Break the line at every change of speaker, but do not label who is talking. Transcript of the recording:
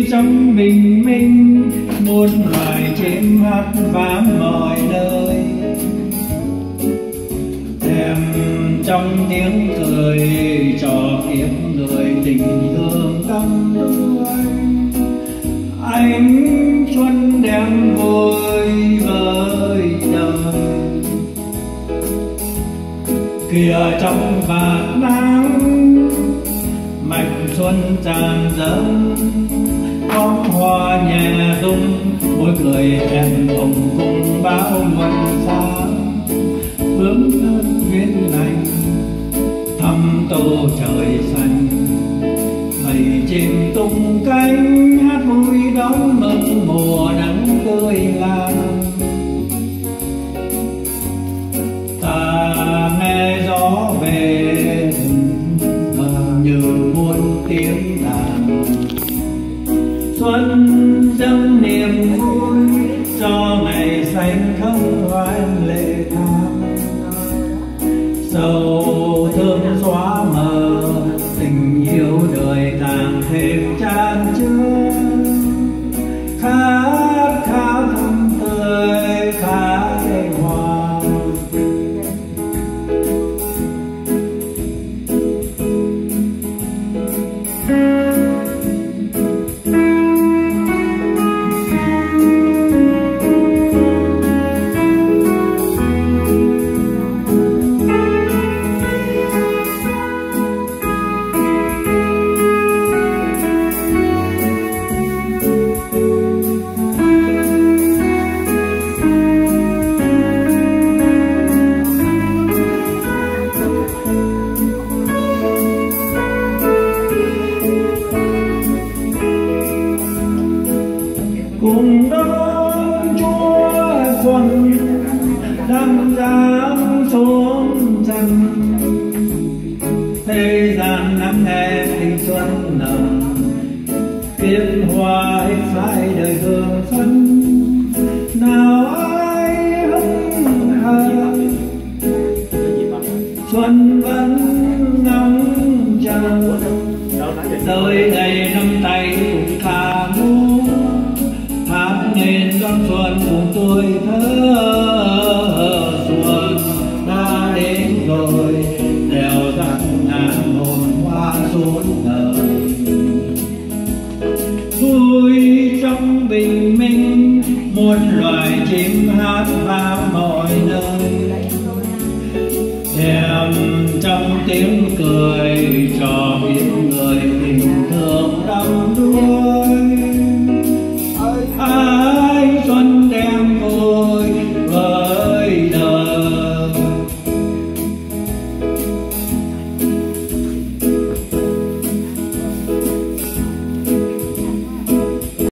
trong bình minh, muôn loài chim hát vang mọi nơi. Thèm trong tiếng cười cho kiếp người tình thương đắm đuối. Ánh xuân đem vui với đời. Kìa trong bạt nắng mạch xuân tràn dâng, bóng hoa nhẹ rung môi cười em hồng cùng bão mật sáng. Hướng thân duyên lành thăm tô trời xanh, mây chim tung cánh hát vui đón mừng mùa nắng tươi lan. Ta nghe gió về như muôn tiếng đàn, xuân dâng niềm vui cho ngày xanh không hoang lệ thang. Sầu thương xóa mờ, tình yêu đời càng thêm chan chứa. Khát khao thắm tươi khai hoa. Cùng đón Chúa xuân đang giáng xuống trần, thế gian lắng nghe tình xuân nồng. Kiếp hoa hết phai đời hương phấn, nào ai hững hờ. Xuân vẫn ngóng chờ, tới ngày năm tay cùng ca múa. Hát nên đón xuân cùng tuổi thơ, xuân đã đến rồi đèo dắt ngàn hồn hoa suốt đời. Vui trong bình minh, muôn loài chim hát vang mọi nơi. Thèm trong tiếng cười cho biết